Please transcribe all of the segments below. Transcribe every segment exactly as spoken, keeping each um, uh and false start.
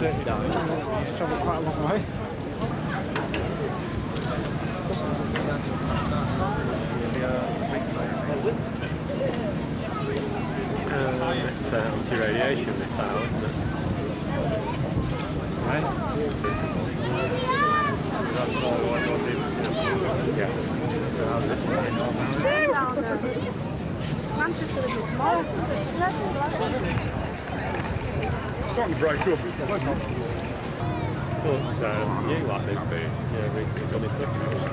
it. He's travelled quite a long way. Uh, it's uh, anti-radiation missile, isn't it? Right. Yeah. So how's it? Manchester with me tomorrow. Starting to break up, isn't it? Well, it's um, new, like they've been yeah, recently gone into acquisition.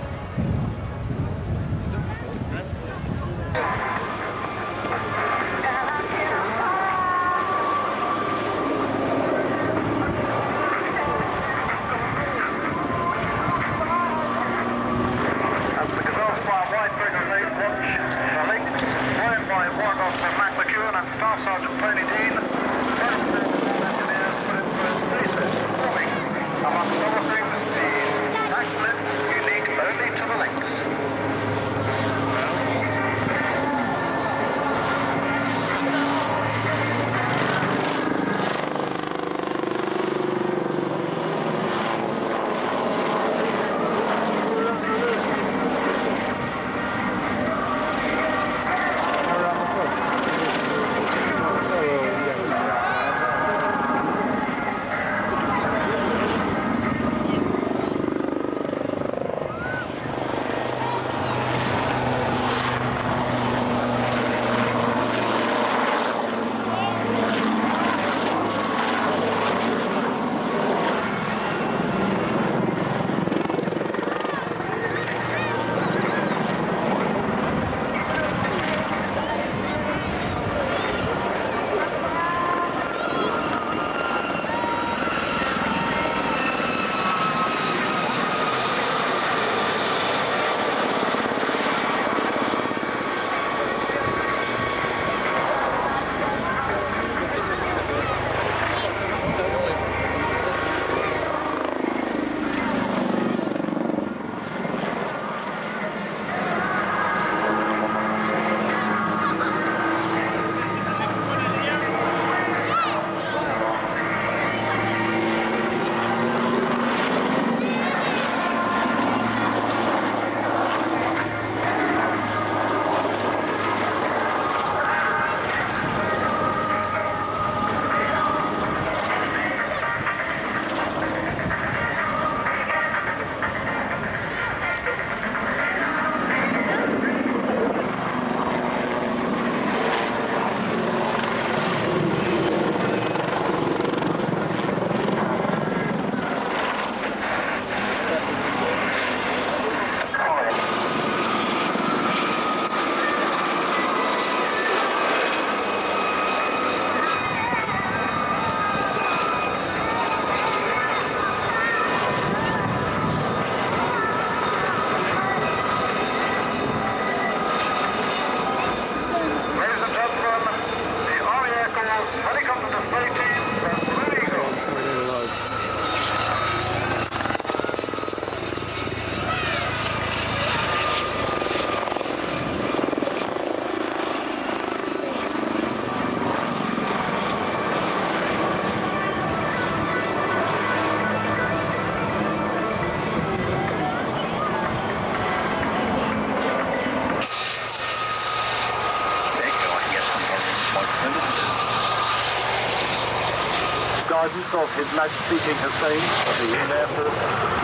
Guidance of His Majesty King Hussein of the Indian Air Force.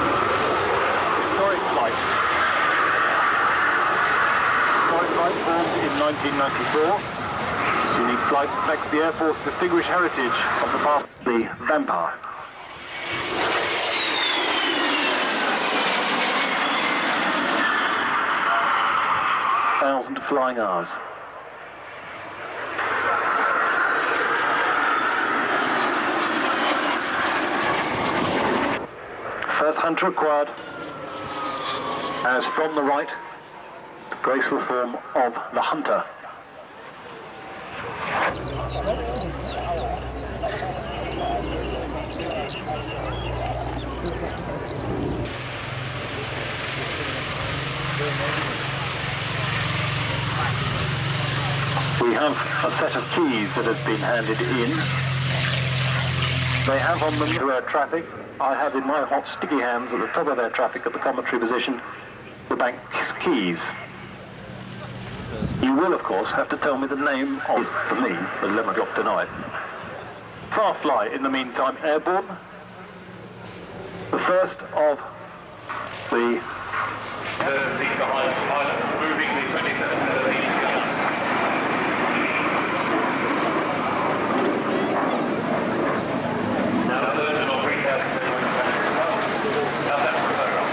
Historic flight. Historic flight formed in nineteen ninety-four. This unique flight reflects the Air Force distinguished heritage of the past, the Vampire. Thousand flying hours. First hunter acquired, as from the right, the graceful form of the hunter. We have a set of keys that has been handed in. They have on them air traffic. I have in my hot, sticky hands at the top of air traffic at the commentary position the bank's keys. You will, of course, have to tell me the name of, for me, the eleven o'clock tonight. Farfly, in the meantime, airborne. The first of the... The seats behind the pilot, moving the twenty-seven thirteen gun. Now the version of three thousand seven hundred how's that for a photograph?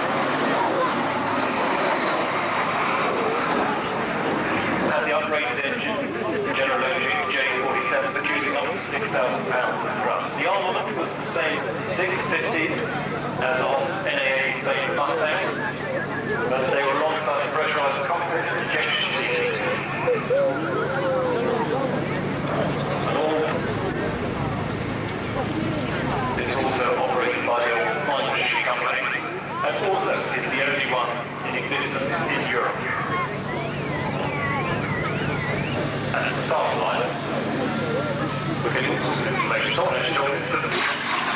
And the uprated engine, General Electric J forty-seven, producing up to six thousand pounds of thrust. The armament was the same six fifties as on N A A station Mustang, but they were alongside the pressurized cockpit and ejection seating. And all it's also operated by the old Fine Machine Company, and also is the only one in existence in Europe. And it's the start line. We're getting all sorts of information on it.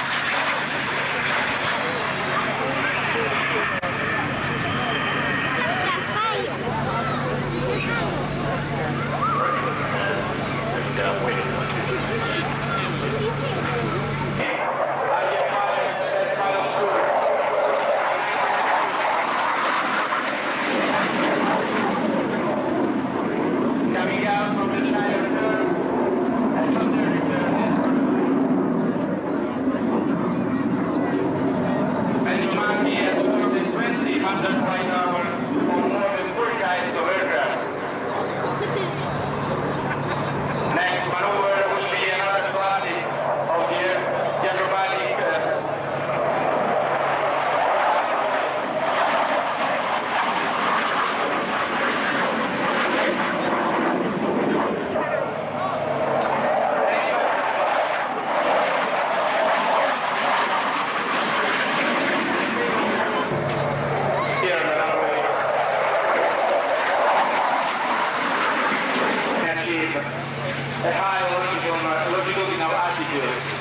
Coming out from the China return, and from the return is Benjamin has more than twenty hundred flight hours on more than four types of aircraft. Next maneuver will be another classic of the acrobatic uh, a high longitudinal, longitudinal altitude.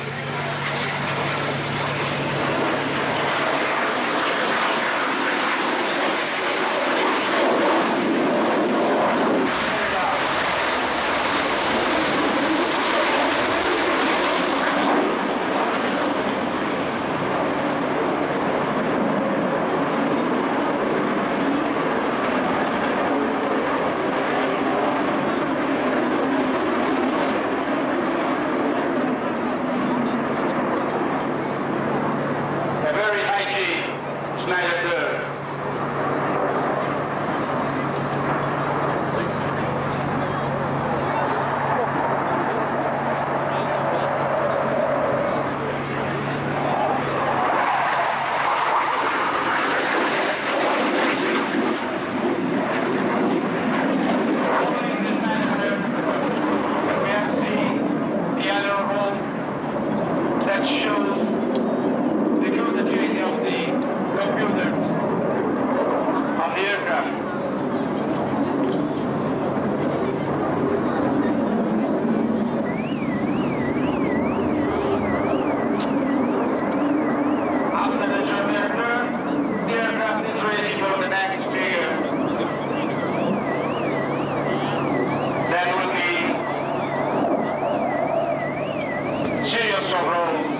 That shows the continuity of the computers on the aircraft. After the German return, the aircraft is ready for the next figure. That will be series of rolls.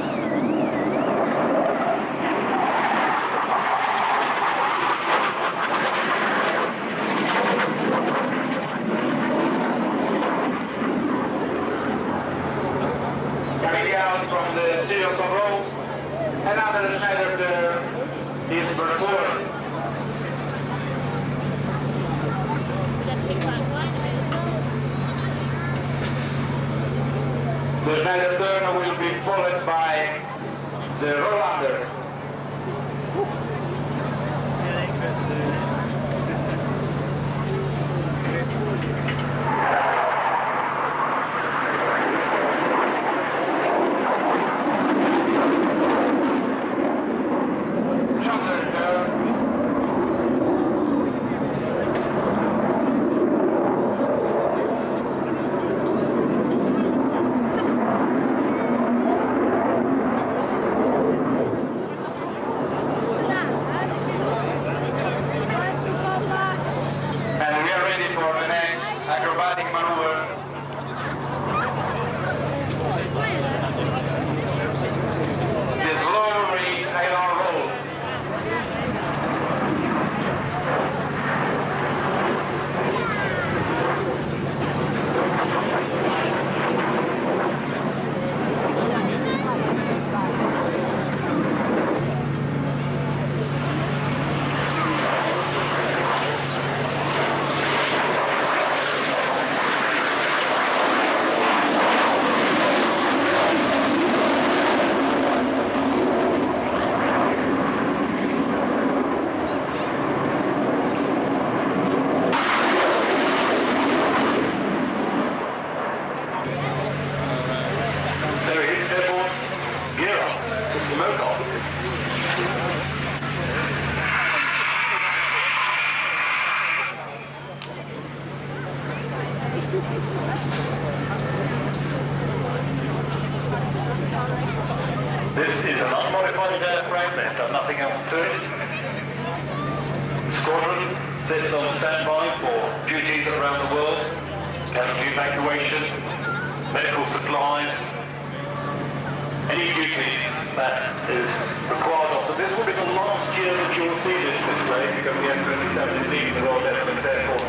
Coming out from the series of rolls, another Schneider turn is performed. The Schneider turn will be followed by the roll-under. This is an unmodified airframe, they've done nothing else to it. Squadron sits on standby for duties around the world, casualty evacuation, medical supplies, any duties that is required of them. This will be the last year that you will see this display because the F twenty-seven is leaving the Royal Netherlands Airport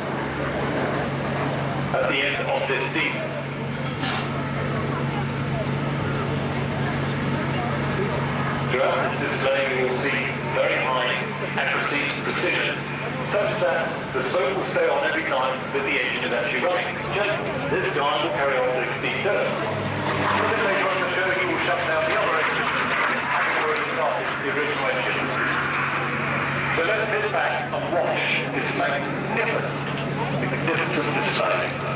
at the end of this season. Throughout this display you will see very high accuracy, precision, such that the spoke will stay on every time that the engine is actually running. Just this time will carry on to sixteen turns. A bit later on the show he will shut down the other engine, having already started the original engine. So let's sit back and watch this magnificent, magnificent display.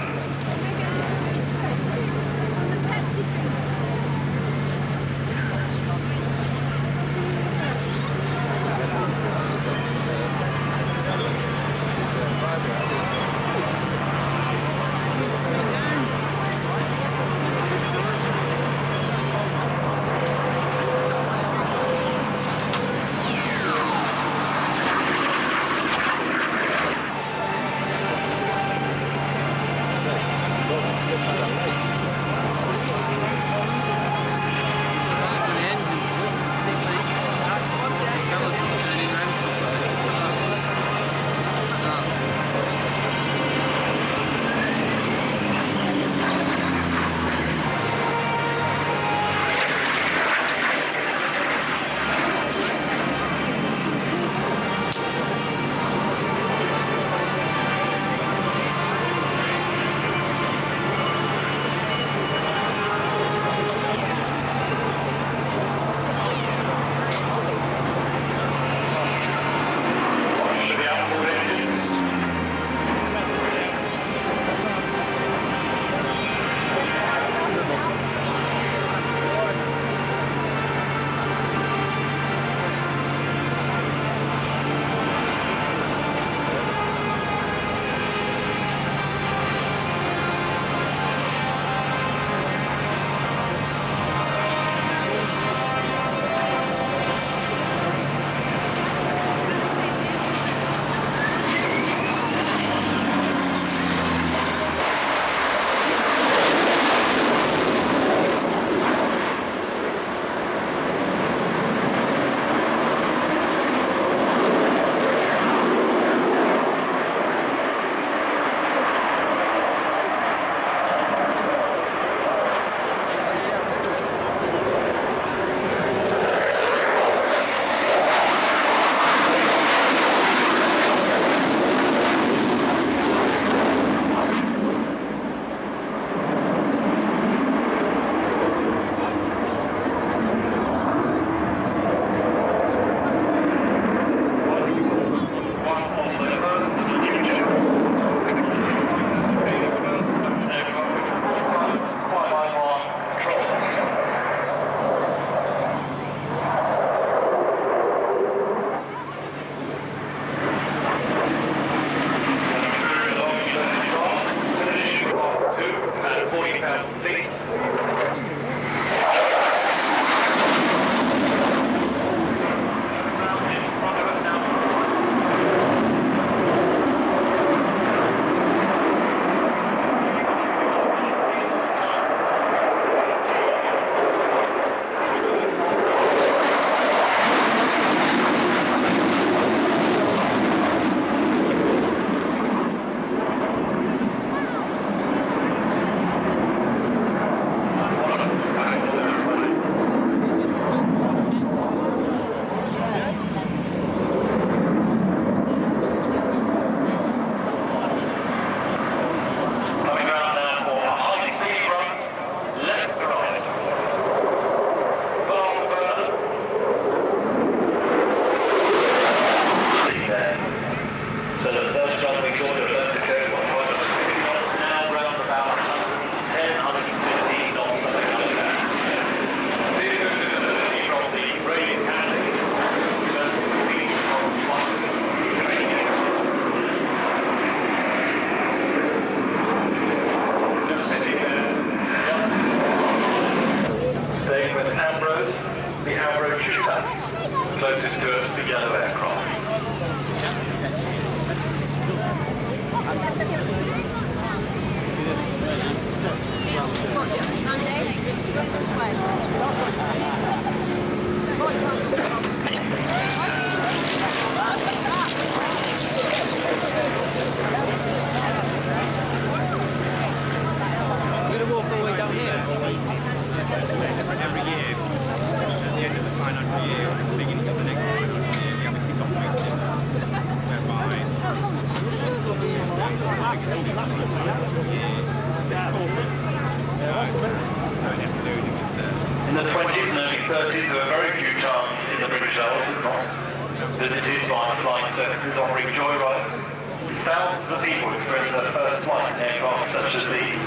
In the twenties and early thirties, there were very few times in the British Isles not visited by flying services offering joyrides. Thousands of people experienced their first flight in aircraft such as these.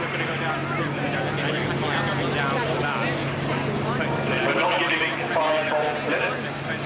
We're not giving five false minutes.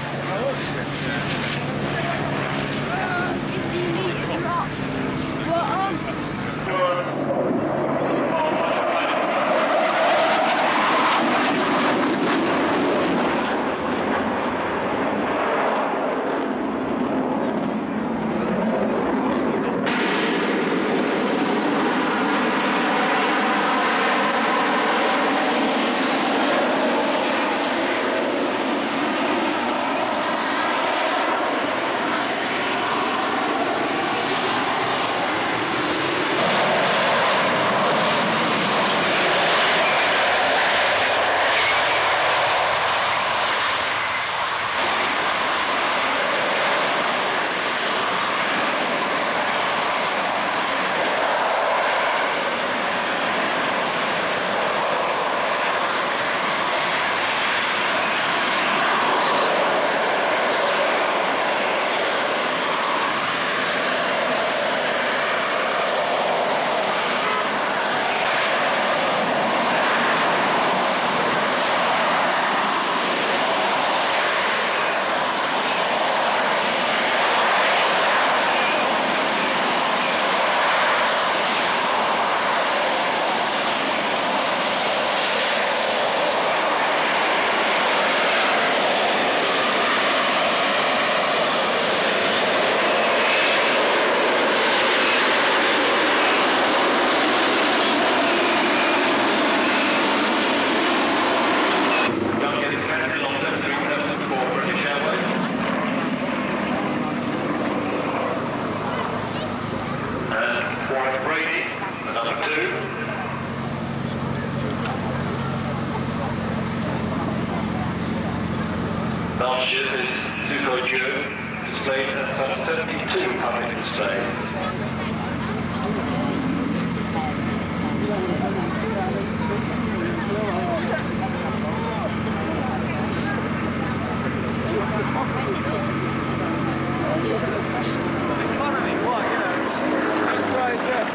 Last year, this Sukhoi Joe displayed at some seventy-two public displays. Economy, what, you know? That's what I said.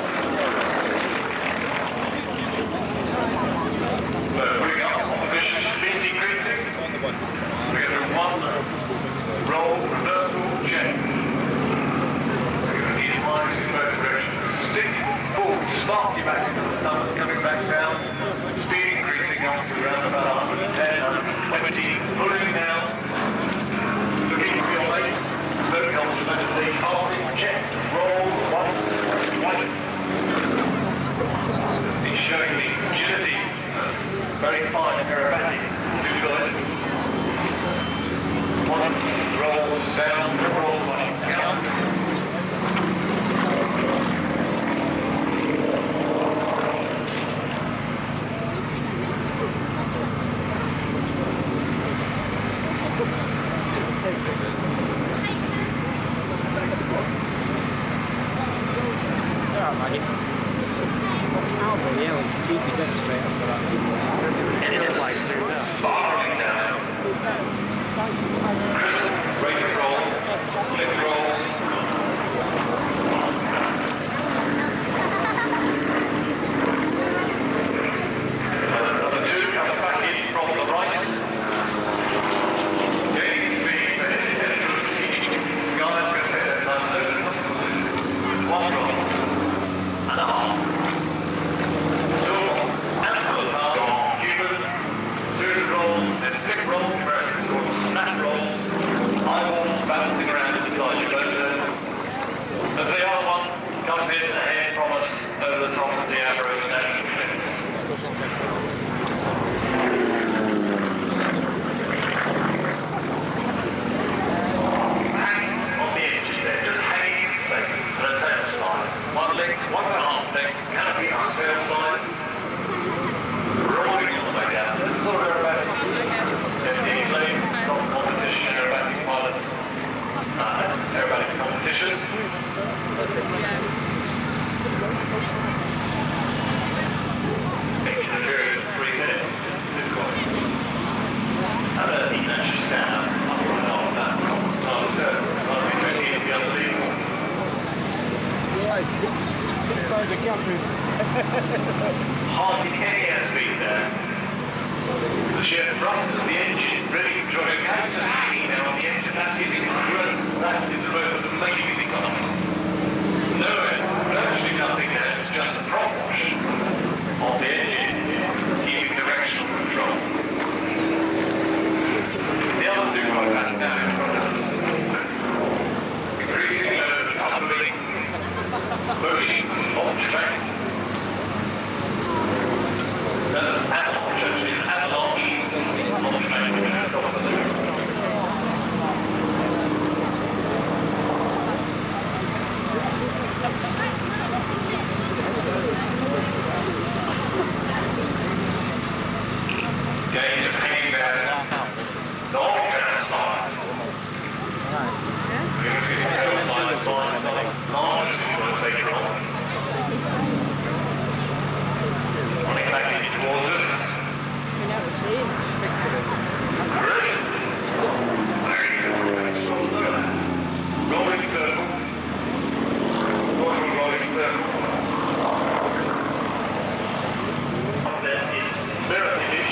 So, bring up opposition speed decreasing. We're going to do one roll reversal check. We're going to use minus in both directions. Stick forward, start you back into the stomach, coming back down. Speed increasing up to around about one ten, one twenty, pulling down. Looking for your mate. Smoke ultimate as they passing check. Roll once, twice. He's showing the agility of very fine aerobatics. Two guys. Once, rolls down, rolls like count. Sparking down. Rate of roll, lift rolls. Number two, come back in from the right. Gaining speed, but it's central speed. Guys, going to take that time over. One roll. And a half. Still, and full half. Cuban. Series of rolls, then thick rolls, Americans call them snap rolls. say, six times a campus. Hardly any airspeed there. The sheer thrust of the engine really drawing out the hanging there on the engine. That is incredible. That is the most amazing something. No, virtually nothing there. It's just a prop wash of the engine, keeping directional control. The others do quite bad now in front of us. Increasing load, tumbling, motion of track. Uh, avalanche, actually, an avalanche on the track at the top of the loop. Okay, just hanging there. The whole channel side. We're going to see some channel side as well, something large as you want to later on. Running back in towards us. Great. Very good. Rolling circle. Going rolling circle. Then is mirror image.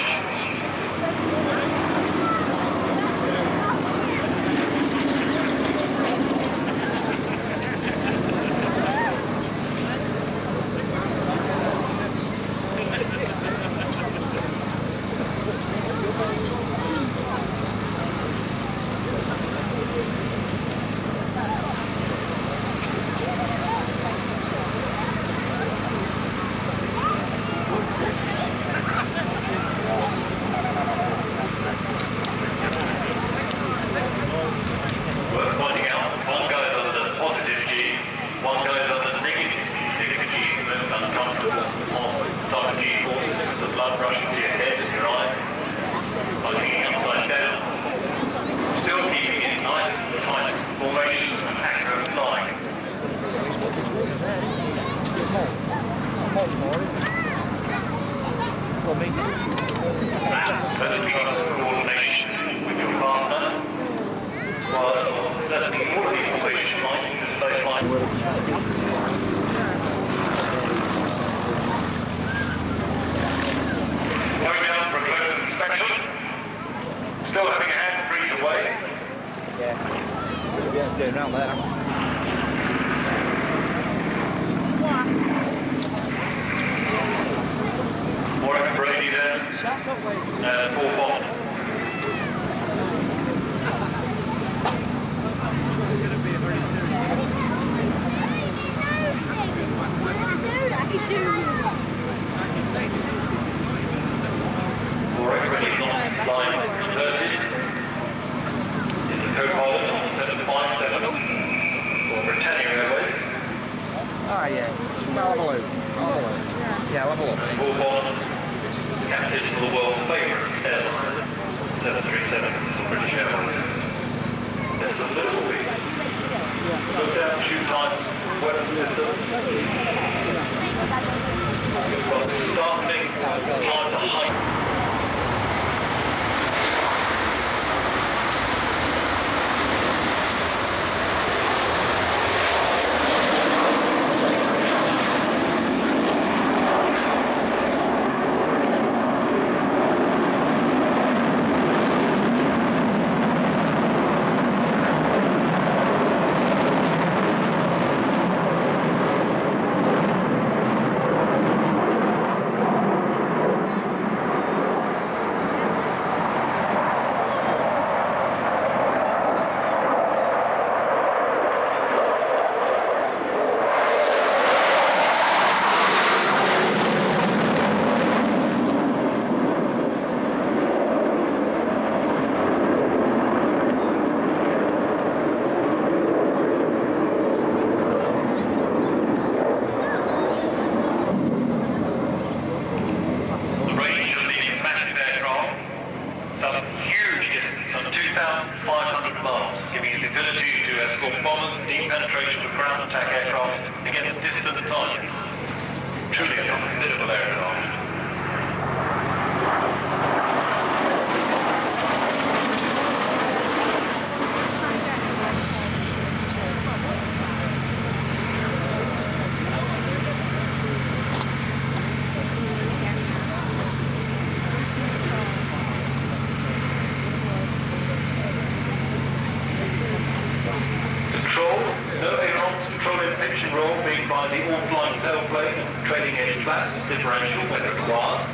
Coordination with your partner. Well, that's the more information like in the state line. Going down for a close inspection. Still having a hand breathe away. Yeah. Yeah, it's around there. More at Brady there. Uh, four bottom. More at Brady line converted. It's a co-pilot on seven five seven for Britannia Airways. Ah, yeah. I'll have a look. I'll have a look. Yeah, I'll have a look. Four bottom. Captain for the world's favourite airline, seven three seven, this is a British Airways. Just a little piece. Look down, shoot time, weapon system. It's got some startling, hard to height. Truly a formidable aircraft. control being by the all-flying tailplane and trailing edge flats differential when required.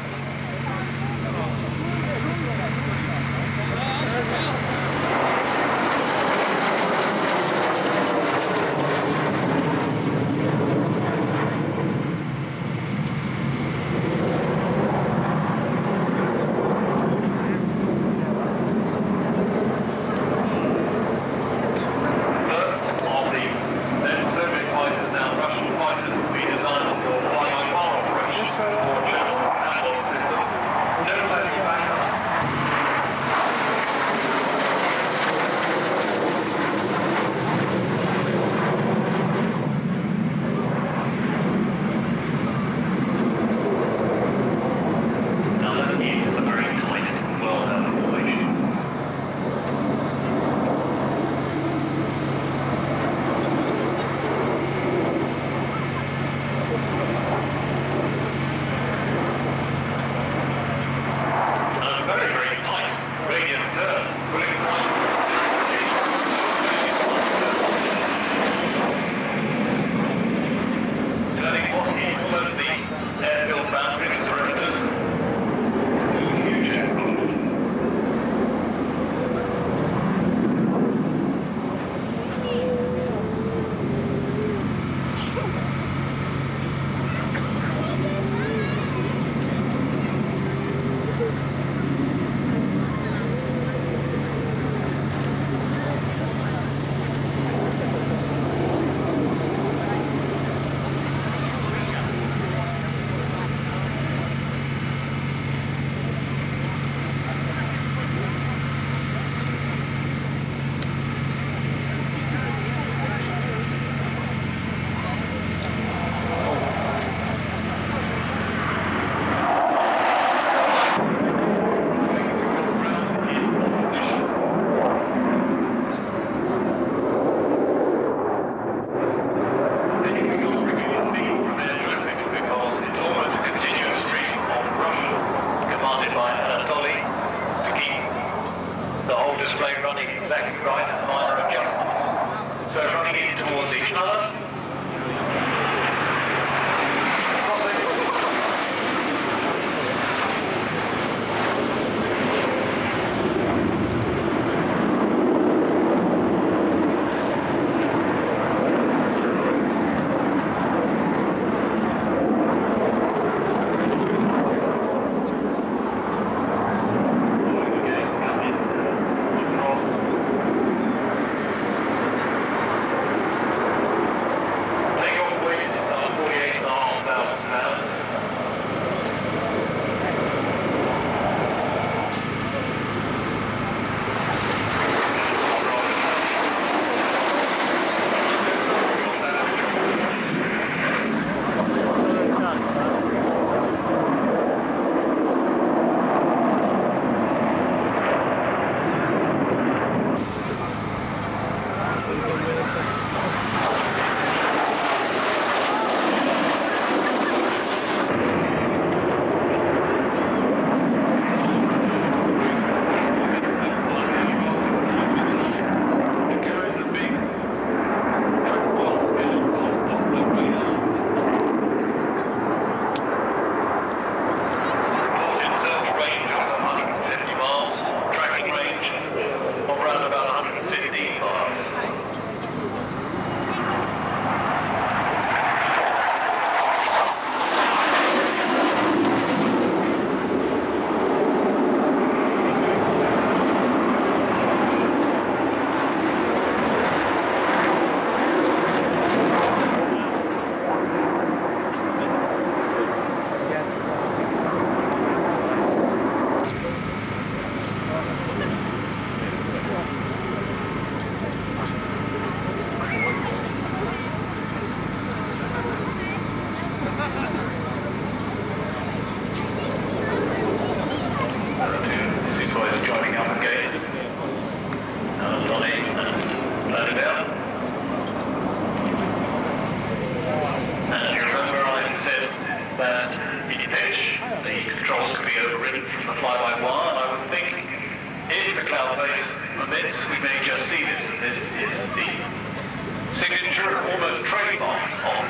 This is the signature, almost trademark of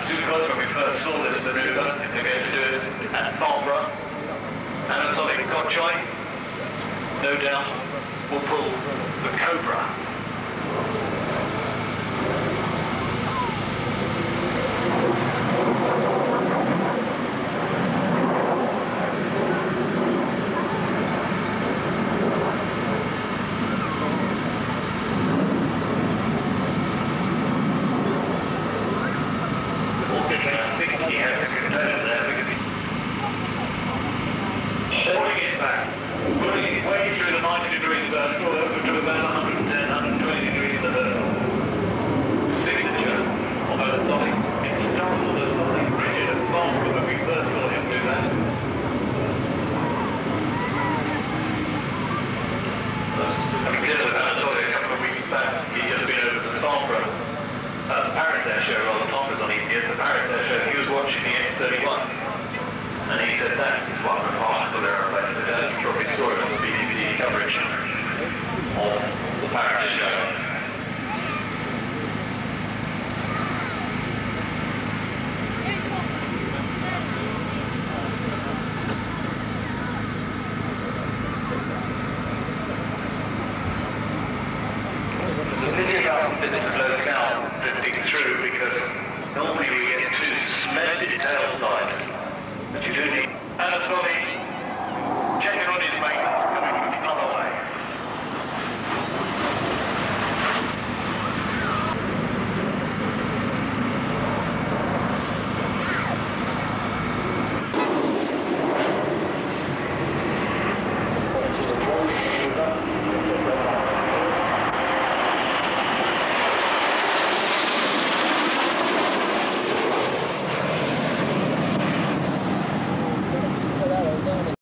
Foxtrot Charlie, no doubt, will pull the Cobra. This is locale drifting through because normally we get two splendid tail sides, but you do need. And